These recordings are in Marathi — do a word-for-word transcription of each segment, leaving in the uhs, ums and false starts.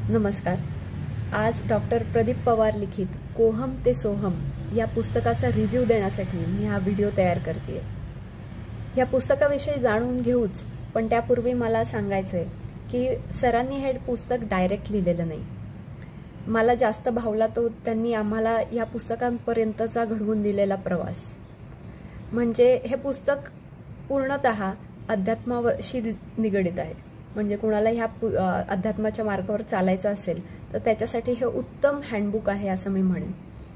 नमस्कार. आज डॉक्टर प्रदीप पवार लिखित कोहम ते सोहम या पुस्तकाचा रिव्ह्यू देण्यासाठी मी हा व्हिडिओ तयार करते. या पुस्तकाविषयी जाणून घेऊच, पण त्यापूर्वी मला सांगायचं आहे की सरांनी हे पुस्तक डायरेक्ट लिहिलेलं नाही. मला जास्त भावला तो त्यांनी आम्हाला या पुस्तकांपर्यंतचा घडवून दिलेला प्रवास. म्हणजे हे पुस्तक पूर्णतः अध्यात्माशी निगडित आहे. म्हणजे कोणाला ह्या अध्यात्माच्या मार्गावर चालायचं असेल तर त्याच्यासाठी हे उत्तम हँडबुक आहे असं मी म्हणेन.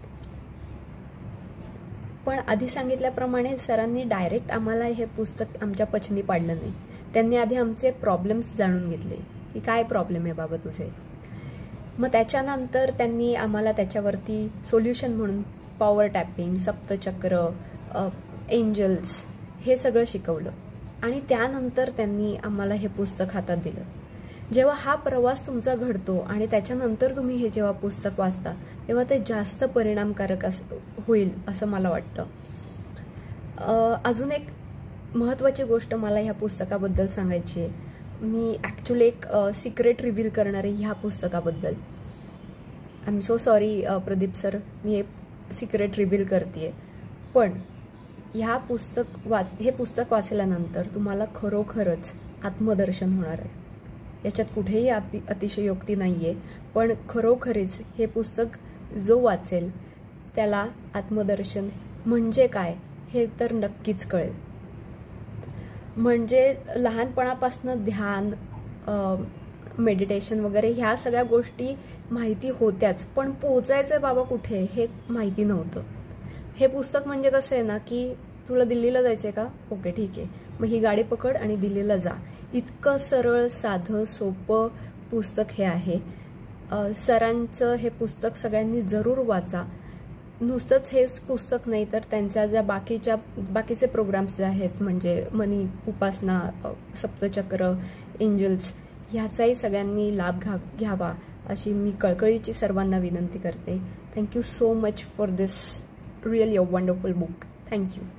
पण आधी सांगितल्याप्रमाणे सरांनी डायरेक्ट आम्हाला हे पुस्तक आमच्या पचनी पाडलं नाही. त्यांनी आधी आमचे प्रॉब्लेम्स जाणून घेतले की काय प्रॉब्लेम आहे बाबा तुझे. मग त्याच्यानंतर त्यांनी आम्हाला त्याच्यावरती सोल्युशन म्हणून पॉवर टॅपिंग, सप्तचक्र, एंजल्स हे सगळं शिकवलं. आणि त्यानंतर त्यांनी आम्हाला हे पुस्तक हातात दिलं. जेव्हा हा प्रवास तुमचा घडतो आणि त्याच्यानंतर तुम्ही हे जेव्हा पुस्तक वाचता तेव्हा ते जास्त परिणामकारक होईल असं मला वाटतं. अजून एक महत्त्वाची गोष्ट मला ह्या पुस्तकाबद्दल सांगायची आहे. मी ॲक्च्युली एक सिक्रेट रिव्हील करणार आहे ह्या पुस्तकाबद्दल. I am so sorry Pradeep sir, मी हे सिक्रेट रिव्हील करते. पण ह्या पुस्तक वाच हे पुस्तक वाचल्यानंतर तुम्हाला खरोखरच आत्मदर्शन होणार आहे. याच्यात कुठेही अति अतिशयोक्ती नाही आहे. पण खरोखरीच हे पुस्तक जो वाचेल त्याला आत्मदर्शन म्हणजे काय हे तर नक्कीच कळेल. म्हणजे लहानपणापासून ध्यान, मेडिटेशन वगैरे ह्या सगळ्या गोष्टी माहिती होत्याच, पण पोचायचं बाबा कुठे हे माहिती नव्हतं. हे पुस्तक म्हणजे कसं आहे ना की तुला दिल्लीला जायचंय का, ओके ठीक आहे, मग ही गाडी पकड आणि दिल्लीला जा. इतकं सरळ साधं सोपं पुस्तक हे आहे. सरांचं हे पुस्तक सगळ्यांनी जरूर वाचा. नुसतंच हेच पुस्तक नाही तर त्यांच्या ज्या बाकीच्या बाकीचे प्रोग्राम्स जे आहेत म्हणजे मनी, उपासना, सप्तचक्र, एंजल्स ह्याचाही सगळ्यांनी लाभ घ्या घ्यावा अशी मी कळकळीची सर्वांना विनंती करते. Thank you so much for this really a wonderful book. Thank you.